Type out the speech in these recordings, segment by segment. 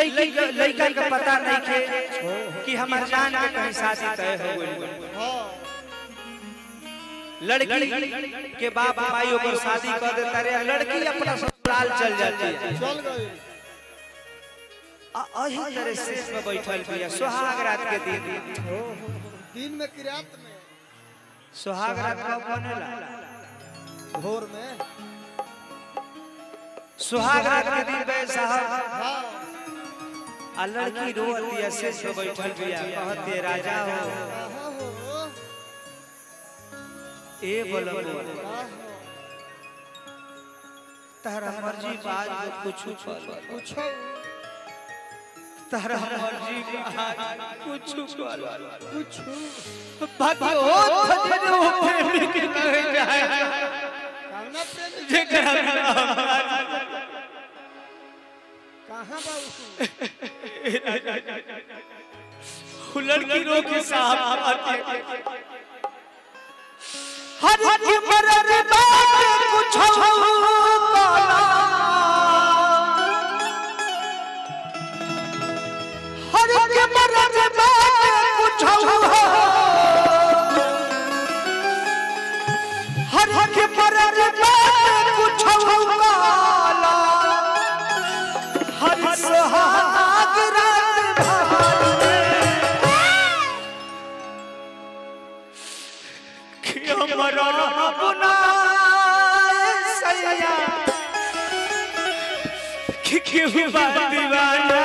लड़का का पता नहीं के कि हमार जान के कहीं शादी तय हो गई। लड़की के बाप भाई ओकर शादी कर देता रे, लड़की अपना ससुराल चल जाती है। चल गई अही तरह से में बैठल बिया सुहाग रात के दिन में कि रात में? सुहाग रात कब बनेला? भोर में। सुहाग रात के दिन बे साहब हाँ आ लड़की रोती है से बैठल बिया कहते राजा हो ए बोलबो तारा मर्जी बाज कुछ पूछो तारा मर्जी कुछ पूछो भाग्य हो भजन हो प्रेमी के नहीं जाए कहना प्रेमी जे करा कहां बाबू लड़की रो के साहब हर की मरद बात कुछ हर के मरद बात कुछ हर के मरद बात कुछ हर सुहाग रात भार कि हमरा अपना सैया कि दीवाना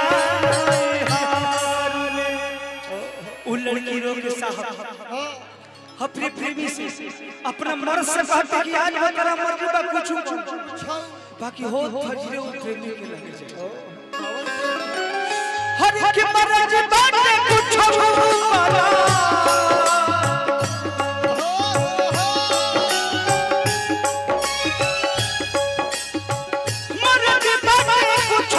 उ लड़की रो के साहब अपने प्रेमी से अपना मर्द से कहते कि आज तेरा मर्जी बा कुछ बाकी हो फजरे उ प्रेमी के लगे जाए हर के मर्जी बाटे कुछ वाला मर्जी बाटे कुछ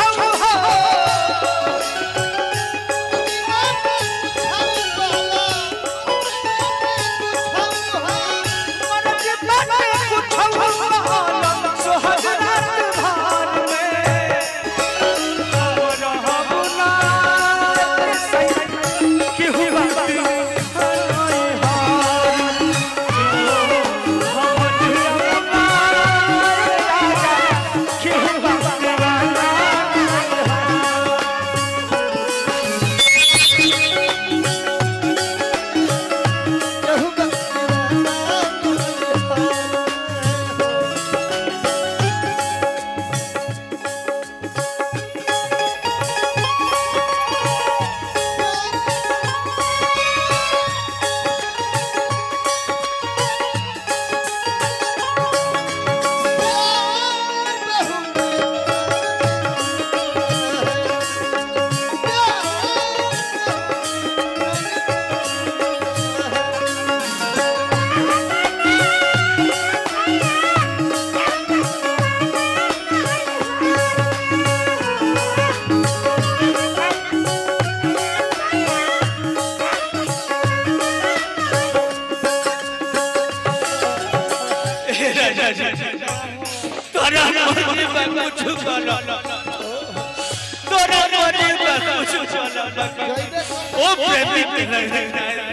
तोरा मर्जी बा कुछ बोलो तोरा मर्जी बा कुछ बोलो ओ प्रेमी के नहीं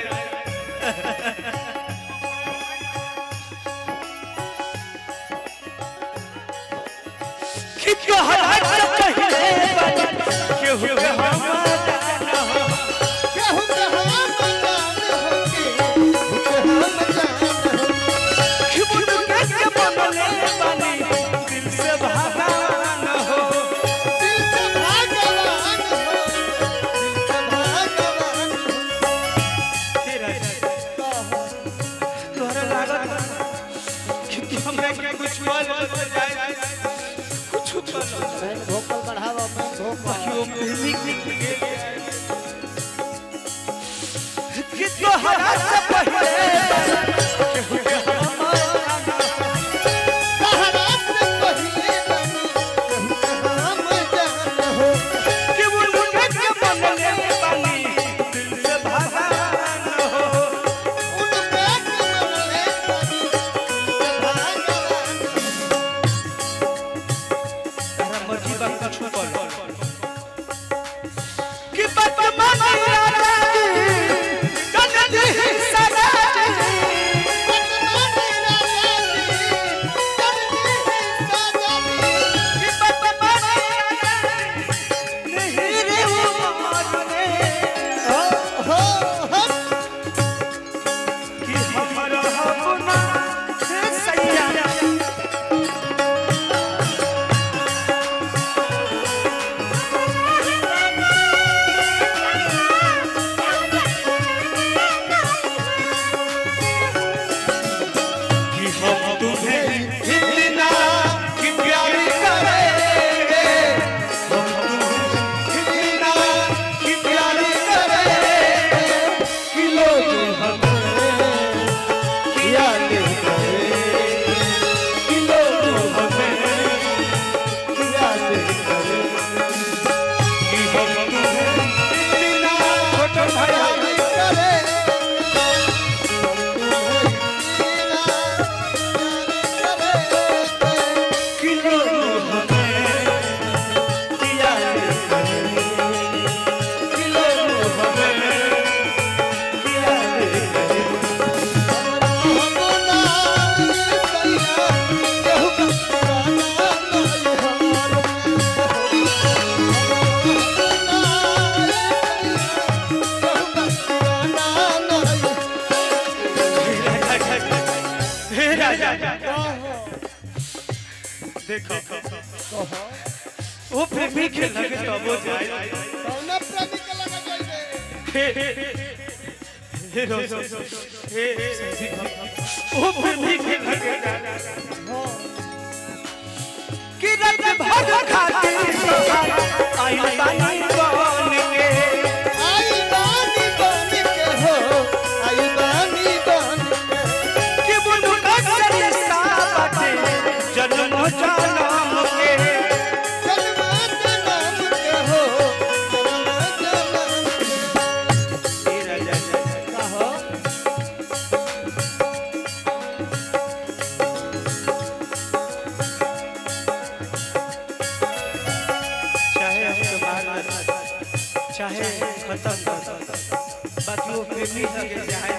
कि कहला से पहले केहू के हम जाना हो केहू के हम जान हो के हम जान हो कि बुनु के बनले बानी दिल से भगवान हो दिल से भगवान हो तेरा तोरा लागत कि हमरा के कुछ बोल जाए कुछ बोल मैं भोकल बढ़ावा मैं भोकल क्यों प्रेमी कि तोहरा से पहले केहू के हम कहरा से पहिले बनी केहू के हम जान हो कि बुनु के बनले बानी दिल से भगवान हो उन पेट बनले बनी भगवान तारा मर्जी बा कुछ बोल देखो कहो वो प्रेमी के लगे तब वो जाए कौन प्रेमी के लगा जाइए हे वो प्रेमी के लगे कि रात भर खाते आई बानी बन के आई बानी बन के हो आई बानी बन के कि बुनु नसरी साबते जन्म जन्म के जन्म जन्म के हो जन्म जन्म के हे राजा कहो चाहे हमके मार चाहे खत्म बाकी वो प्रेमी लगे जाए